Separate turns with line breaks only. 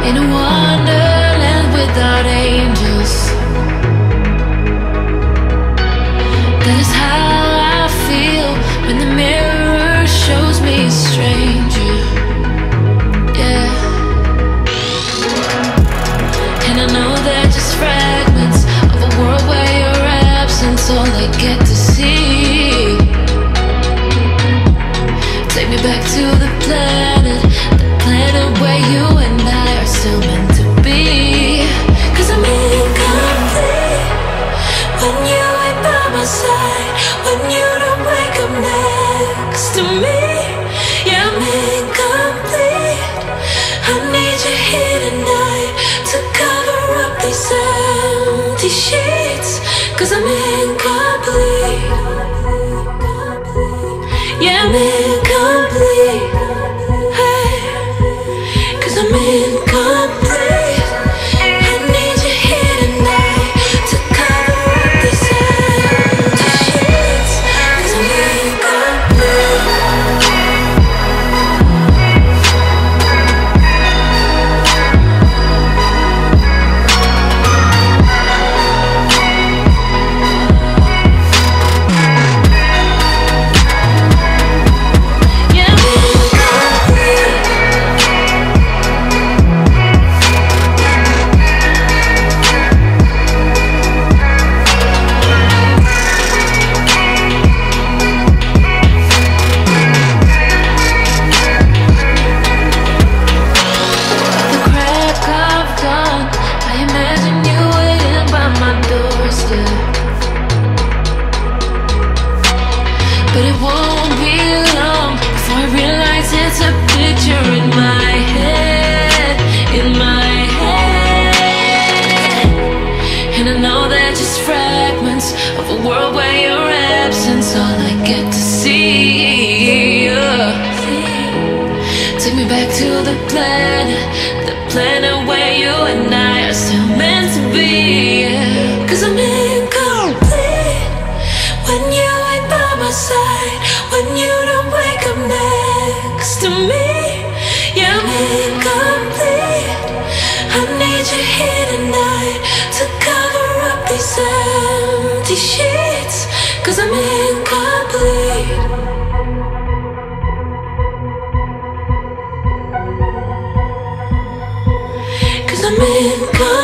in a wonderland without angels. That is how I feel when the mirror shows me a stranger. Yeah. And I know they're just fragments of a world where your absence all I get to see. Take me back to the planet where you and I are still meant to be. 'Cause I'm incomplete when you ain't by my side, when you don't wake up next to me. Yeah, I'm incomplete. I need you here tonight to cover up these empty sheets. 'Cause I'm incomplete. Yeah, I'm incomplete. Hey, 'cause I'm incomplete. I need you here tonight to cover up these empty sheets. 'Cause I'm incomplete. But it won't be long before I realize it's a picture in my head, in my head. And I know they're just fragments of a world where your absence all I get to see. Take me back to the planet where you and I are still meant to be. 'Cause I'm incomplete when you ain't by my side, when you don't wake up next to me. Yeah, I'm incomplete. I need you here tonight to cover up these empty sheets. 'Cause I'm incomplete. I'm incomplete.